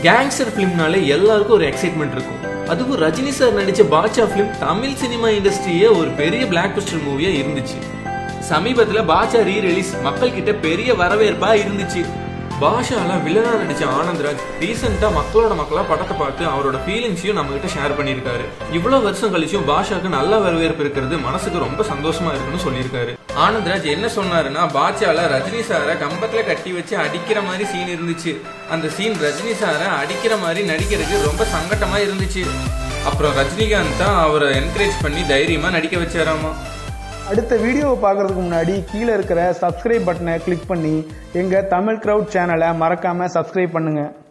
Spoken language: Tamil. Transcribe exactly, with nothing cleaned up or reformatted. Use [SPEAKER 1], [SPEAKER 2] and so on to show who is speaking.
[SPEAKER 1] கேங்ஸ்டர் பிலிம்னாலே எல்லாருக்கும் ஒரு எக்ஸைட்மெண்ட் இருக்கும். அதுவும் ரஜினி சார் நடிச்ச பாட்ஷா பிலிம் தமிழ் சினிமா இண்டஸ்ட்ரியே ஒரு பெரிய பிளாக் பஸ்டர் மூவியா இருந்துச்சு. சமீபத்துல பாட்ஷா ரீ ரிலீஸ் மக்கள் கிட்ட பெரிய வரவேற்பா இருந்துச்சு. பாஷால வில்லனா நடிச்ச ஆனந்த்ராஜ் ரீசெண்டா மக்களோட மக்களா படத்தை பார்த்து அவரோட ஃபீலிங்ஸையும் நம்ம கிட்ட ஷேர் பண்ணிருக்காரு. இவ்வளவு வருஷம் கழிச்சும் பாஷாக்கு நல்ல வரவேற்பு இருக்கிறது மனசுக்கு ரொம்ப சந்தோஷமா இருக்குன்னு சொல்லியிருக்காரு. ஆனந்த்ராஜ் என்ன சொன்னாருன்னா, பாட்ஷால ரஜினி சாரை கம்பத்துல கட்டி வச்சு அடிக்கிற மாதிரி சீன் இருந்துச்சு. அந்த சீன் ரஜினி சாரை அடிக்கிற மாதிரி நடிக்கிறதுக்கு ரொம்ப சங்கட்டமா இருந்துச்சு. அப்புறம் ரஜினிகாந்த் தான் அவரை என்கரேஜ் பண்ணி தைரியமா நடிக்க வச்சாராமா.
[SPEAKER 2] அடுத்த வீடியோவை பார்க்கறதுக்கு முன்னாடி கீழே இருக்கிற சப்ஸ்கிரைப் பட்டனை கிளிக் பண்ணி எங்க தமிழ் கிரவுட் சேனலை மறக்காம சப்ஸ்கிரைப் பண்ணுங்க.